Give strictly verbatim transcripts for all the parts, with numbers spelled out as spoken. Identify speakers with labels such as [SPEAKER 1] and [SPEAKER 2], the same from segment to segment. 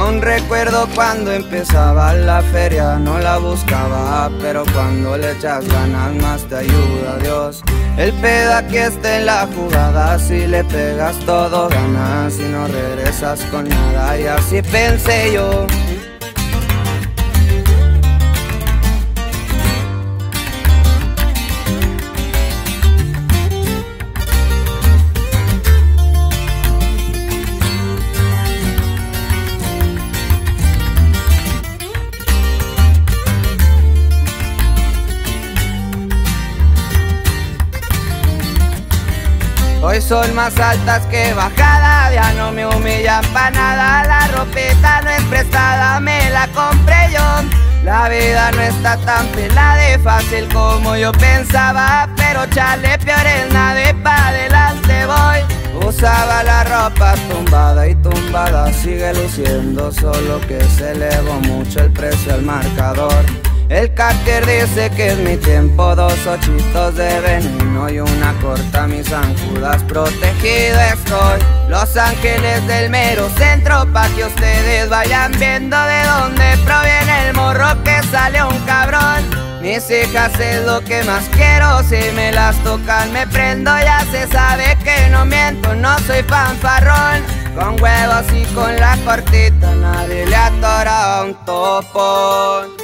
[SPEAKER 1] Aún recuerdo cuando empezaba la feria, no la buscaba, pero cuando le echas ganas más te ayuda Dios. El pedo aquí está en la jugada, si le pegas todo ganas y no regresas con nada, y así pensé yo. Hoy son más altas que bajadas, ya no me humillan pa' nada. La ropita no es prestada, me la compré yo. La vida no está tan pelada de fácil como yo pensaba, pero chale, peor es nada y pa' adelante voy. Usaba la ropa tumbada y tumbada sigue luciendo, solo que se elevó mucho el precio al marcador. El cáter dice que es mi tiempo, dos ochitos de veneno y una corta, mis zancudas, protegido estoy. Los ángeles del mero centro, pa' que ustedes vayan viendo de dónde proviene el morro que sale un cabrón. Mis hijas es lo que más quiero, si me las tocan me prendo, ya se sabe que no miento, no soy fanfarrón. Con huevos y con la cortita nadie le atora un topón.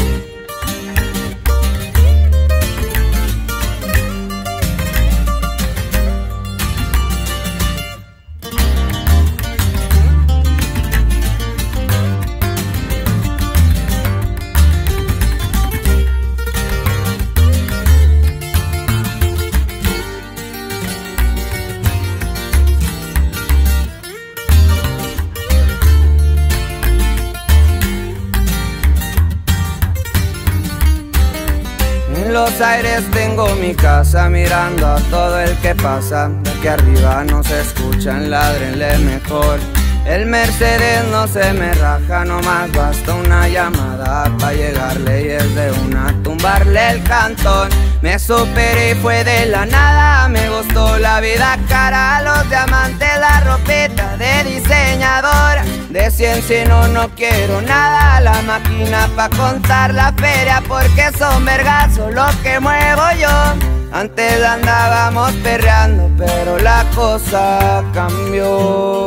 [SPEAKER 1] En los aires tengo mi casa, mirando a todo el que pasa. De aquí arriba no se escuchan, ládrenle mejor. El Mercedes no se me raja, nomás basta una llamada pa' llegarle y es de una tumbarle el cantón. Me superé y fue de la nada, me gustó la vida cara, los diamantes, la ropita de diseñador. De cien si no, no quiero nada, la máquina pa' contar la feria, porque son vergazos lo que muevo yo. Antes andábamos perreando, pero la cosa cambió.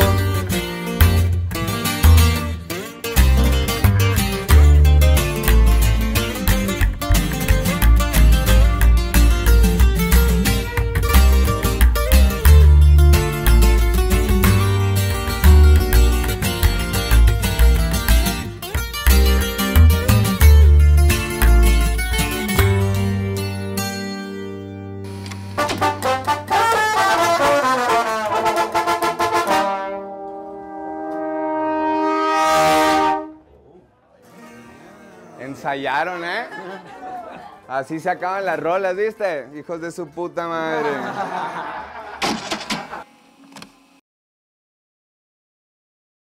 [SPEAKER 2] Ensayaron, ¿eh? Así se acaban las rolas, ¿viste? Hijos de su puta madre.